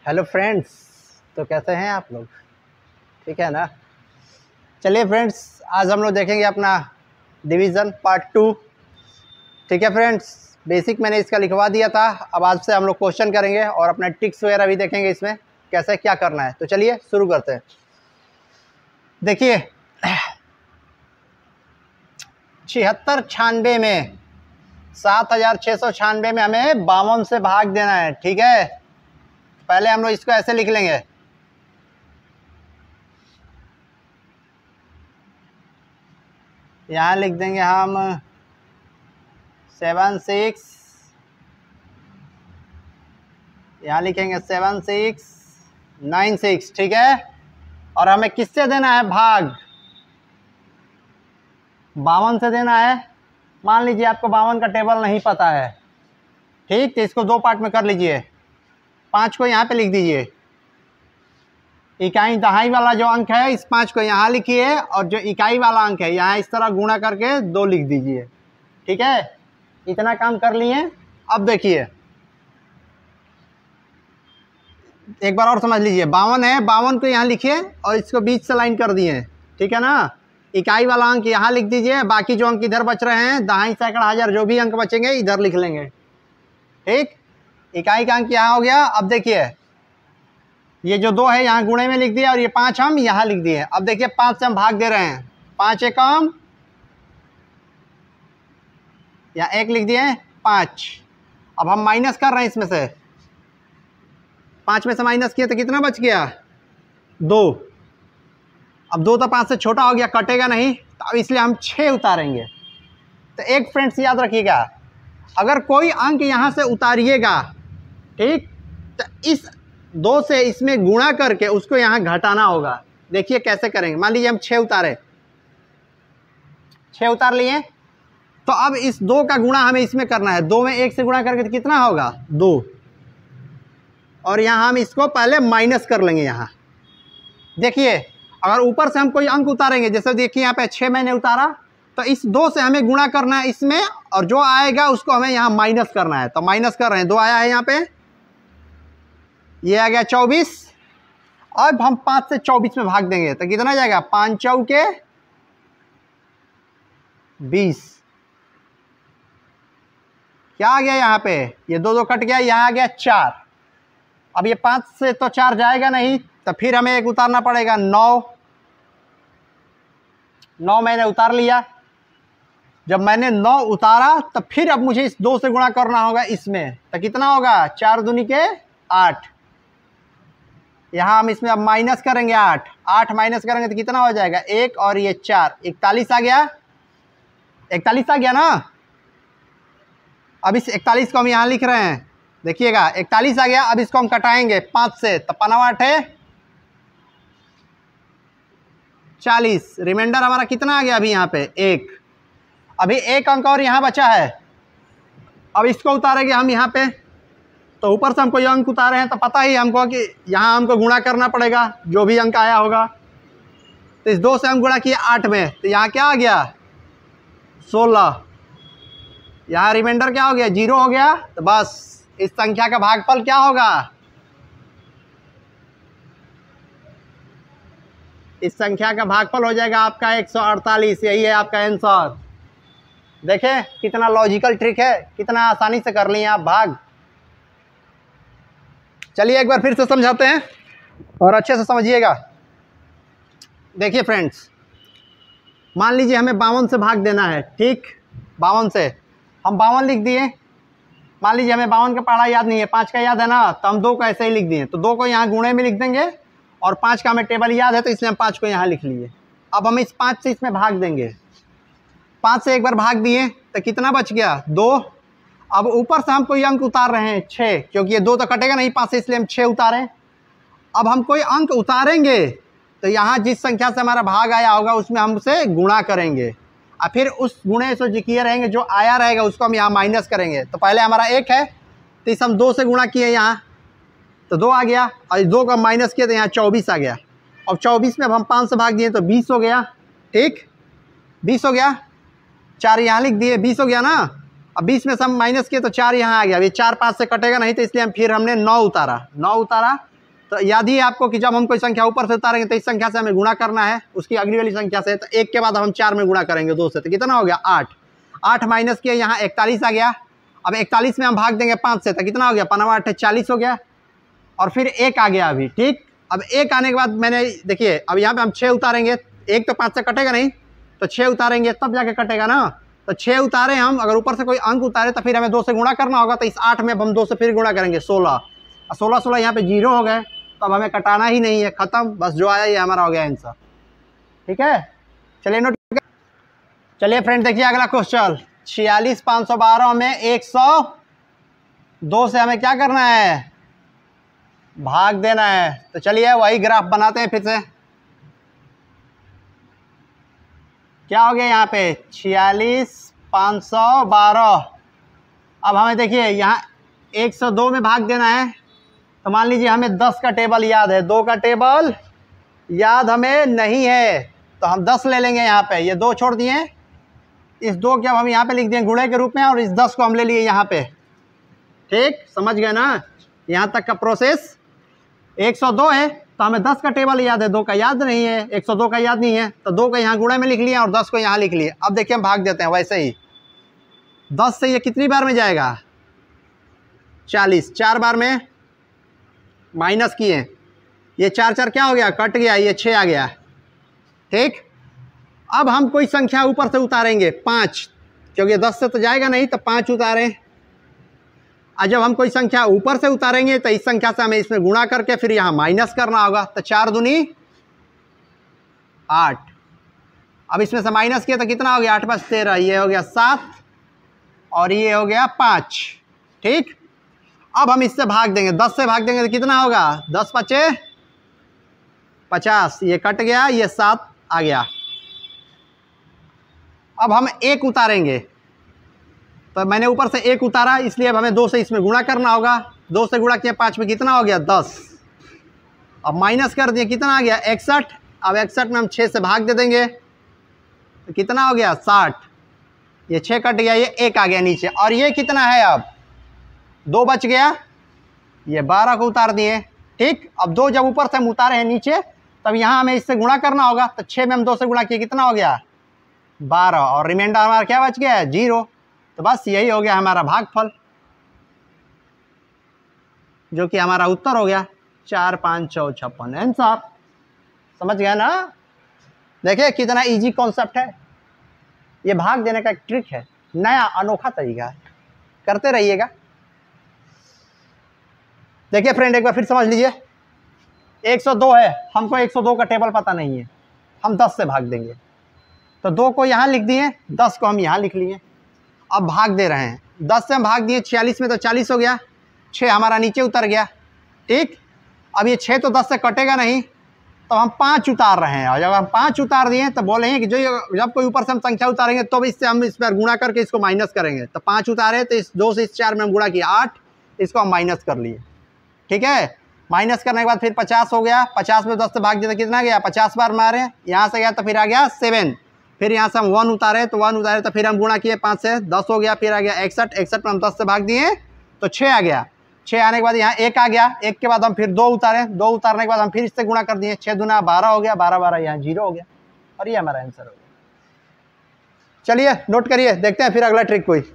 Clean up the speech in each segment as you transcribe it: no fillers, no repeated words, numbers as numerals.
Hello friends, तो कैसे हैं आप लोग? ठीक है ना। चलिए फ्रेंड्स, आज हम लोग देखेंगे अपना डिवीज़न पार्ट 2। ठीक है फ्रेंड्स, बेसिक मैंने इसका लिखवा दिया था। अब आज से हम लोग क्वेश्चन करेंगे और अपना ट्रिक्स वगैरह भी देखेंगे इसमें कैसे क्या करना है। तो चलिए शुरू करते हैं। देखिए 7696 में 7696 में हमें 52 से भाग देना है। ठीक है, पहले हम लोग इसको ऐसे लिख लेंगे। यहाँ लिख देंगे हम 76, यहाँ लिखेंगे 7696। ठीक है, और हमें किससे देना है भाग? 52 से देना है। मान लीजिए आपको 52 का टेबल नहीं पता है, ठीक, तो इसको दो पार्ट में कर लीजिए। 5 को यहाँ पे लिख दीजिए। इकाई दहाई वाला जो अंक है इस 5 को यहाँ लिखिए, और जो इकाई वाला अंक है यहाँ इस तरह गुणा करके 2 लिख दीजिए। ठीक है, इतना काम कर लिए। अब देखिए एक बार और समझ लीजिए। 52 है, 52 को यहाँ लिखिए और इसको बीच से लाइन कर दिए। ठीक है ना। इकाई वाला अंक यहाँ लिख दीजिए, बाकी जो अंक इधर बच रहे हैं, दहाई सैकड़ा हजार जो भी अंक बचेंगे इधर लिख लेंगे। ठीक, इकाई का अंक यहाँ हो गया। अब देखिए ये जो 2 है यहाँ गुणे में लिख दिया और ये 5 हम यहाँ लिख दिए। अब देखिए 5 से हम भाग दे रहे हैं। 5 एकम, यहाँ 1 लिख दिए 5। अब हम माइनस कर रहे हैं इसमें से। 5 में से माइनस किए तो कितना बच गया? 2। अब 2 तो 5 से छोटा हो गया, कटेगा नहीं, तो अब इसलिए हम 6 उतारेंगे। तो एक फ्रेंड्स याद रखिएगा, अगर कोई अंक यहाँ से उतारिएगा, ठीक, तो इस 2 से इसमें गुणा करके उसको यहाँ घटाना होगा। देखिए कैसे करेंगे। मान लीजिए हम 6 उतारे, 6 उतार लिए, तो अब इस 2 का गुणा हमें इसमें करना है। 2 में 1 से गुणा करके तो कितना होगा? 2। और यहाँ हम इसको पहले माइनस कर लेंगे। यहाँ देखिए अगर ऊपर से हम कोई अंक उतारेंगे, जैसे देखिए यहाँ पे 6 मैंने उतारा, तो इस 2 से हमें गुणा करना है इसमें, और जो आएगा उसको हमें यहाँ माइनस करना है। तो माइनस कर रहे हैं, 2 आया है यहाँ पे, ये आ गया 24। अब हम 5 से 24 में भाग देंगे तो कितना जाएगा? 5 चौके 20। क्या आ गया यहाँ पे? ये 2 कट गया, यहाँ आ गया 4। अब ये 5 से तो 4 जाएगा नहीं, तो फिर हमें एक उतारना पड़ेगा। 9 मैंने उतार लिया। जब मैंने 9 उतारा तो फिर अब मुझे इस 2 से गुणा करना होगा इसमें, तो कितना होगा? 4 दूनी के 8। यहाँ हम इसमें अब माइनस करेंगे 8 माइनस करेंगे तो कितना हो जाएगा? 1 और ये 4, 41 आ गया। 41 आ गया ना। अब इस 41 को हम यहाँ लिख रहे हैं, देखिएगा 41 आ गया। अब इसको हम कटाएंगे 5 से, तो 5 8 है 40। रिमाइंडर हमारा कितना आ गया अभी यहाँ पे? 1। अभी एक अंक और यहाँ बचा है। अब इसको उतारेंगे हम यहाँ पे, तो ऊपर से हमको ये अंक उतारे हैं तो पता ही हमको कि यहाँ हमको गुणा करना पड़ेगा जो भी अंक आया होगा। तो इस 2 से हम गुणा किए 8 में, तो यहाँ क्या आ गया? 16। यहाँ रिमाइंडर क्या हो गया? 0 हो गया। तो बस इस संख्या का भागफल क्या होगा? इस संख्या का भागफल हो जाएगा आपका 148। यही है आपका आंसर। देखें कितना लॉजिकल ट्रिक है, कितना आसानी से कर लिए आप भाग। चलिए एक बार फिर से समझाते हैं और अच्छे से समझिएगा। देखिए फ्रेंड्स, मान लीजिए हमें 52 से भाग देना है। ठीक, 52 से हम 52 लिख दिए। मान लीजिए हमें 52 का पढ़ा याद नहीं है, 5 का याद है ना, तो हम 2 को ऐसे ही लिख दिए। तो 2 को यहाँ गुणे में लिख देंगे, और 5 का हमें टेबल याद है तो इसलिए हम 5 को यहाँ लिख लिए। अब हम इस 5 से इसमें भाग देंगे। 5 से एक बार भाग दिए तो कितना बच गया? 2। अब ऊपर से हम कोई अंक उतार रहे हैं 6, क्योंकि ये 2 तो कटेगा नहीं 5 से, इसलिए हम 6 उतारें। अब हम कोई अंक उतारेंगे तो यहाँ जिस संख्या से हमारा भाग आया होगा उसमें हम उसे गुणा करेंगे, और फिर उस गुणे से जो किए रहेंगे, जो आया रहेगा उसको हम यहाँ माइनस करेंगे। तो पहले हमारा 1 है, तो इस हम 2 से गुणा किए यहाँ, तो 2 आ गया, और इस 2 का माइनस किया तो यहाँ 24 आ गया। अब 24 में अब हम 5 से भाग दिए तो 20 हो गया। ठीक, 20 हो गया। 4 यहाँ लिख दिए, 20 हो गया ना। अब 20 में से हम माइनस किए तो 4 यहाँ आ गया। अब ये 4 5 से कटेगा नहीं, तो इसलिए हम फिर हमने 9 उतारा। तो याद ही है आपको कि जब हम कोई संख्या ऊपर से उतारेंगे तो इस संख्या से हमें गुणा करना है उसकी अगली वाली संख्या से। तो 1 के बाद हम 4 में गुणा करेंगे 2 से, तो कितना हो गया 8। 8 माइनस किया, यहाँ 41 आ गया। अब 41 में हम भाग देंगे 5 से, तो कितना हो गया 5 8 40 हो गया। और फिर 1 आ गया अभी, ठीक। अब 1 आने के बाद मैंने देखिए अब यहाँ पे हम 6 उतारेंगे, 1 तो 5 से कटेगा नहीं, तो 6 उतारेंगे तब जाके कटेगा ना। तो 6 उतारे हम, अगर ऊपर से कोई अंक उतारे तो फिर हमें 2 से गुणा करना होगा। तो इस 8 में हम 2 से फिर गुणा करेंगे 16, और 16 16 यहाँ पे 0 हो गए, तो अब हमें कटाना ही नहीं है, खत्म, बस जो आया ये हमारा हो गया आंसर। ठीक है, चलिए नोट। चलिए फ्रेंड देखिए अगला क्वेश्चन, 46 512 में 102 से हमें क्या करना है, भाग देना है। तो चलिए वही ग्राफ बनाते हैं फिर से। क्या हो गया यहाँ पे 46 512। अब हमें देखिए यहाँ 102 में भाग देना है। तो मान लीजिए हमें 10 का टेबल याद है, 2 का टेबल याद हमें नहीं है, तो हम 10 ले लेंगे यहाँ पे। ये 2 छोड़ दिए, इस 2 के अब हम यहाँ पे लिख दिए गुणे के रूप में, और इस 10 को हम ले लिए यहाँ पे। ठीक, समझ गए ना यहाँ तक का प्रोसेस। 102 है तो हमें 10 का टेबल याद है, 2 का याद नहीं है, 102 का याद नहीं है, तो 2 को यहाँ गुणे में लिख लिया और 10 को यहाँ लिख लिए। अब देखिए हम भाग देते हैं वैसे ही। 10 से ये कितनी बार में जाएगा 40, 4 बार में माइनस किए, ये 4 4 क्या हो गया, कट गया, ये 6 आ गया। ठीक, अब हम कोई संख्या ऊपर से उतारेंगे 5, क्योंकि 10 से तो जाएगा नहीं, तो 5 उतारें। और जब हम कोई संख्या ऊपर से उतारेंगे तो इस संख्या से हमें इसमें गुणा करके फिर यहाँ माइनस करना होगा। तो 4 दूनी 8, अब इसमें से माइनस किया तो कितना हो गया 8 5 13, ये हो गया 7 और ये हो गया 5। ठीक, अब हम इससे भाग देंगे, 10 से भाग देंगे तो कितना होगा 10 5 50, ये कट गया, ये 7 आ गया। अब हम 1 उतारेंगे, तो मैंने ऊपर से 1 उतारा, इसलिए अब हमें 2 से इसमें गुणा करना होगा। 2 से गुणा किया 5 में कितना हो गया 10, अब माइनस कर दिए, कितना आ गया 61। अब 61 में हम 6 से भाग दे देंगे तो कितना हो गया 60, ये 6 कट गया, ये 1 आ गया नीचे। और ये कितना है अब 2 बच गया, ये 12 को उतार दिए। ठीक, अब 2 जब ऊपर से हम उतारे हैं नीचे, तब यहाँ हमें इससे गुणा करना होगा। तो 6 में हम 2 से गुणा किए, कितना हो गया 12, और रिमाइंडर हमारा क्या बच गया है 0। तो बस यही हो गया हमारा भागफल, जो कि हमारा उत्तर हो गया 4 5 14 56 आंसर। समझ गया ना, देखिए कितना इजी कॉन्सेप्ट है। ये भाग देने का एक ट्रिक है, नया अनोखा तरीका है, करते रहिएगा। देखिए फ्रेंड एक बार फिर समझ लीजिए, 102 है, हमको 102 का टेबल पता नहीं है, हम 10 से भाग देंगे। तो 2 को यहाँ लिख दिए, 10 को हम यहाँ लिख लिए। अब भाग दे रहे हैं, 10 से हम भाग दिए 46 में, तो 40 हो गया, 6 हमारा नीचे उतर गया। ठीक, अब ये 6 तो 10 से कटेगा नहीं, तो हम 5 उतार रहे हैं। और जब हम 5 उतार दिए तो बोले हैं कि जो जब कोई ऊपर से हम संख्या उतारेंगे तो इससे हम इस पर गुणा करके इसको माइनस करेंगे। तो 5 उतारे, तो इस 2 से इस 4 में हम गुणा किया 8, इसको हम माइनस कर लिए। ठीक है, माइनस करने के बाद फिर 50 हो गया, 50 में 10 से भाग दिया तो कितना गया 50 बार मारे, यहाँ से गया तो फिर आ गया 7। फिर यहाँ से हम 1 उतारे, तो 1 उतारे तो फिर हम गुणा किए 5 से, 10 हो गया, फिर आ गया 61, 61 में हम 10 से भाग दिए तो 6 आ गया। 6 आने के बाद यहाँ 1 आ गया, 1 के बाद हम फिर 2 उतारे, 2 उतारने के बाद हम फिर इससे गुणा कर दिए, 6 दूना 12 हो गया, 12 12 यहाँ 0 हो गया, और ये हमारा आंसर हो गया। चलिए नोट करिए, देखते हैं फिर अगला ट्रिक। कोई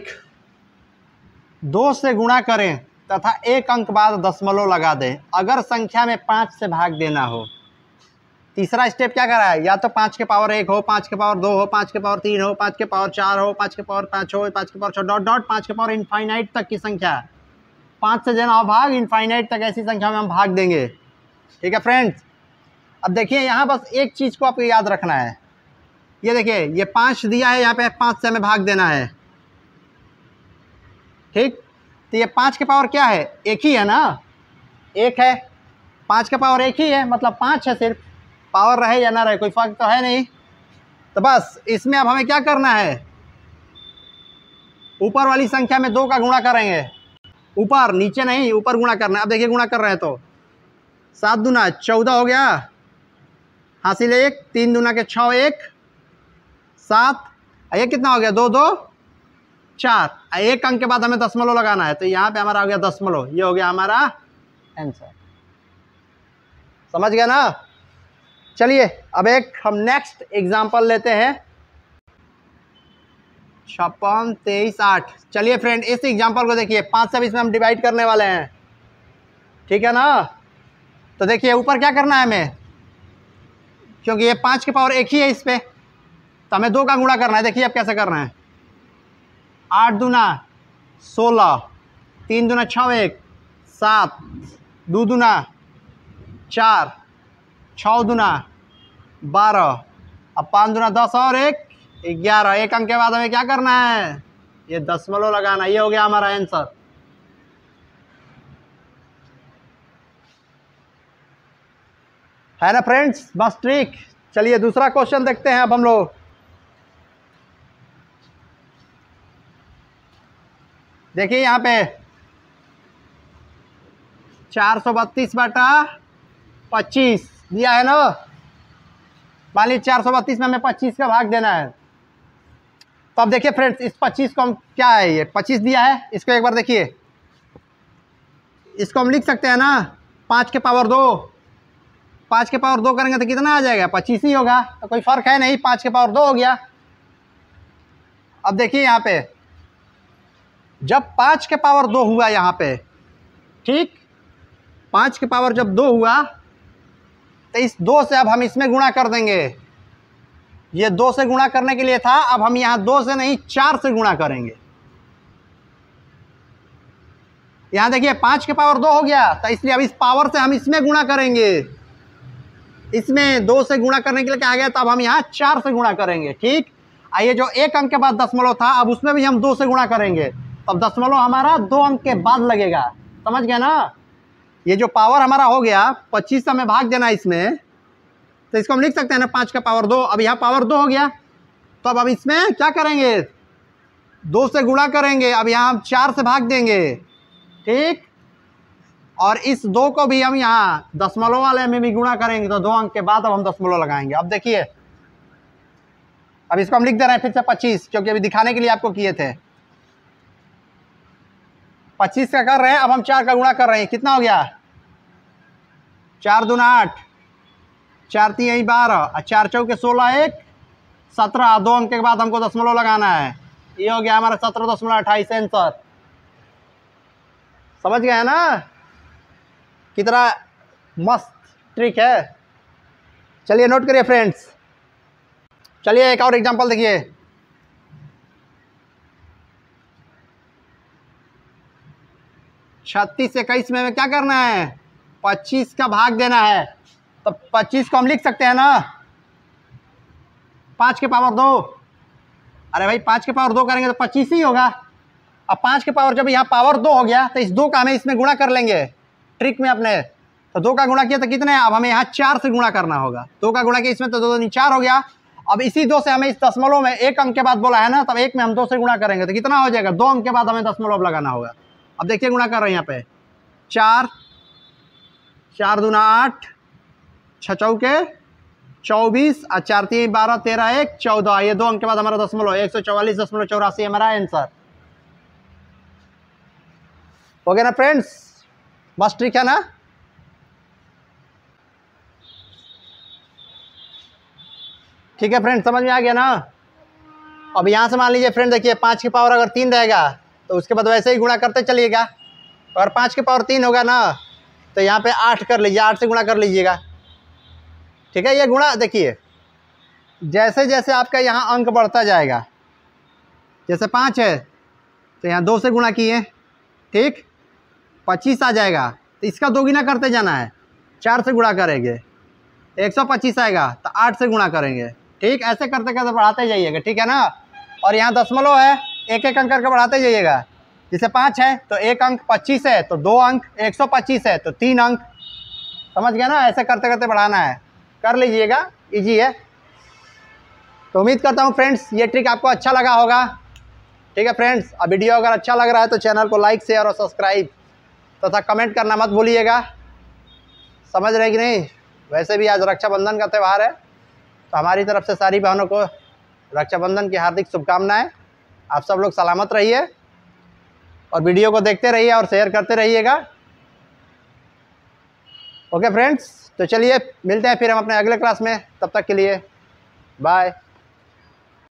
2 से गुणा करें तथा 1 अंक बाद दशमलव लगा दें, अगर संख्या में 5 से भाग देना हो। तीसरा स्टेप क्या कर रहा है, या तो 5 के पावर 1 हो, 5 के पावर 2 हो, 5 के पावर 3 हो, 5 के पावर 4 हो, 5 के पावर 5 हो, 5 के पावर 6 डॉट डॉट 5 के पावर इनफाइनाइट तक की संख्या। 5 से देना हो भाग, इनफाइनाइट तक ऐसी संख्या में हम भाग देंगे। ठीक है फ्रेंड्स, अब देखिए यहाँ बस एक चीज़ को आपको याद रखना है। ये देखिए ये 5 दिया है, यहाँ पे 5 से हमें भाग देना है। ठीक, तो ये 5 के पावर क्या है, 1 ही है ना, 1 है, 5 का पावर 1 ही है, मतलब 5 है सिर्फ, पावर रहे या ना रहे कोई फर्क तो है नहीं। तो बस इसमें अब हमें क्या करना है, ऊपर वाली संख्या में 2 का गुणा करेंगे, ऊपर नीचे नहीं, ऊपर गुणा करना है। अब देखिए गुणा कर रहे हैं तो 7 दूना 14 हो गया, हासिल 1, 3 दूना के 6, 1 7, ये कितना हो गया 2 2 4, 1 अंक के बाद हमें दशमलव लगाना है, तो यहाँ पे हमारा हो गया दशमलव, ये हो गया हमारा आंसर। समझ गया ना। चलिए अब एक हम नेक्स्ट एग्जांपल लेते हैं। 56, 23, 8। चलिए फ्रेंड इस एग्जांपल को देखिए, 5 से अब इसमें हम डिवाइड करने वाले हैं, ठीक है ना। तो देखिए ऊपर क्या करना है हमें, क्योंकि ये 5 की पावर 1 ही है इस पर, तो हमें 2 का गुणा करना है। देखिए अब कैसे करना है। 8 दूना 16, 3 दूना 6 1 7, 2 दूना 4, 6 दूना 12, अब 5 दूना 10 और 1 11। एक अंक के बाद हमें क्या करना है, ये दशमलव लगाना। ये हो गया हमारा आंसर। है ना फ्रेंड्स, बस ट्रिक। चलिए दूसरा क्वेश्चन देखते हैं अब हम लोग। देखिए यहाँ पे 432 बटा 25 दिया है ना। मान लीजिए 432 में हमें 25 का भाग देना है। तो अब देखिए फ्रेंड्स इस 25 को हम, क्या है ये 25 दिया है, इसको एक बार देखिए, इसको हम लिख सकते हैं ना 5 के पावर 2। 5 के पावर 2 करेंगे तो कितना आ जाएगा, 25 ही होगा। तो कोई फर्क है नहीं, 5 के पावर 2 हो गया। अब देखिए यहाँ पे जब 5 के पावर 2 हुआ यहाँ पे, ठीक, 5 के पावर जब 2 हुआ तो इस 2 से अब हम इसमें गुणा कर देंगे। ये 2 से गुणा करने के लिए था, अब हम यहाँ 2 से नहीं 4 से गुणा करेंगे। यहाँ देखिए 5 के पावर 2 हो गया, तो इसलिए अब इस पावर से हम इसमें गुणा करेंगे। इसमें 2 से गुणा करने के लिए क्या आ गया, तो अब हम यहाँ 4 से गुणा करेंगे। ठीक, आइए जो एक अंक के बाद दशमलव था, अब उसमें भी हम 2 से गुणा करेंगे। तब दशमलव हमारा 2 अंक के बाद लगेगा। समझ गया ना। ये जो पावर हमारा हो गया 25 से हमें भाग देना इसमें, तो इसको हम लिख सकते हैं ना 5 का पावर 2। अब यहाँ पावर 2 हो गया, तो अब इसमें क्या करेंगे, 2 से गुणा करेंगे। अब यहाँ हम 4 से भाग देंगे, ठीक, और इस 2 को भी हम यहाँ दशमलव वाले में भी गुणा करेंगे, तो 2 अंक के बाद अब हम दशमलव लगाएंगे। अब देखिए अब इसको हम लिख दे रहे हैं फिर से 25, क्योंकि अभी दिखाने के लिए आपको किए थे। 25 का कर रहे हैं, अब हम 4 का गुणा कर रहे हैं। कितना हो गया, 4 दूना 8, 4 3 12, 4 चौके 16 1 17। 2 अंक के बाद हमको दशमलव लगाना है। ये हो गया हमारा 17.28 आंसर। समझ गए ना कितना मस्त ट्रिक है। चलिए नोट करिए फ्रेंड्स। चलिए एक और एग्जांपल देखिए। छत्तीस 21 में हमें क्या करना है, 25 का भाग देना है। तो 25 को हम लिख सकते हैं ना 5 के पावर 2। अरे भाई 5 के पावर 2 करेंगे तो 25 ही होगा। अब 5 के पावर जब यहाँ पावर 2 हो गया, तो इस 2 का हमें इसमें गुणा कर लेंगे ट्रिक में अपने। तो 2 का गुणा किया तो कितने, अब हमें यहाँ 4 से गुणा करना होगा। 2 का गुणा किया इसमें तो 2 4 हो गया। अब इसी 2 से हमें इस दशमलव में एक अंक के बाद बोला है ना, तब एक में हम 2 से गुणा करेंगे तो कितना हो जाएगा, 2 अंक के बाद हमें दशमलव लगाना होगा। अब देखिए गुणा कर रहे हैं यहाँ पे 4 4 दूना 8, 6 चौके 24, 4 3 12 13 1 14। ये 2 अंक के बाद हमारा दशमलव 144.84 हमारा आंसर हो गया ना फ्रेंड्स। बस ठीक है ना। ठीक है फ्रेंड, समझ में आ गया ना। अब यहाँ से मान लीजिए फ्रेंड, देखिए 5 की पावर अगर 3 रहेगा तो उसके बाद वैसे ही गुणा करते चलिएगा। अगर 5 की पावर 3 होगा ना, तो यहाँ पे 8 कर लीजिए, 8 से गुणा कर लीजिएगा। ठीक है, ये गुणा देखिए जैसे जैसे आपका यहाँ अंक बढ़ता जाएगा, जैसे 5 है तो यहाँ 2 से गुणा किए, ठीक, 25 आ जाएगा तो इसका 2 गुना करते जाना है। 4 से गुणा करेंगे 125 आएगा तो 8 से गुणा करेंगे। ठीक, ऐसे करते करते बढ़ाते जाइएगा। ठीक है ना। और यहाँ दशमलव है, एक एक अंक करके बढ़ाते जाइएगा। जैसे 5 है तो 1 अंक, 25 है तो 2 अंक, 125 है तो 3 अंक। समझ गया ना, ऐसे करते करते बढ़ाना है, कर लीजिएगा, इजी है। तो उम्मीद करता हूँ फ्रेंड्स ये ट्रिक आपको अच्छा लगा होगा। ठीक है फ्रेंड्स, अब वीडियो अगर अच्छा लग रहा है तो चैनल को लाइक शेयर और सब्सक्राइब तथा कमेंट करना मत भूलिएगा। समझ रहे कि नहीं। वैसे भी आज रक्षाबंधन का त्यौहार है, तो हमारी तरफ से सारी बहनों को रक्षाबंधन की हार्दिक शुभकामनाएं। आप सब लोग सलामत रहिए और वीडियो को देखते रहिए और शेयर करते रहिएगा। ओके फ्रेंड्स, तो चलिए मिलते हैं फिर हम अपने अगले क्लास में, तब तक के लिए बाय।